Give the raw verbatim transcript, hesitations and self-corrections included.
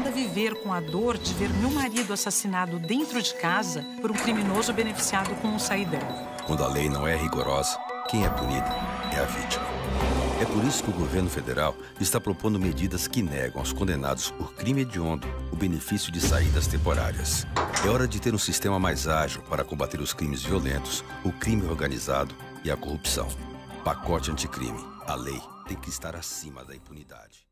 acostumada a viver com a dor de ver meu marido assassinado dentro de casa por um criminoso beneficiado com um saidão. Quando a lei não é rigorosa, quem é punido é a vítima. É por isso que o governo federal está propondo medidas que negam aos condenados por crime hediondo o benefício de saídas temporárias. É hora de ter um sistema mais ágil para combater os crimes violentos, o crime organizado e a corrupção. Pacote anticrime. A lei tem que estar acima da impunidade.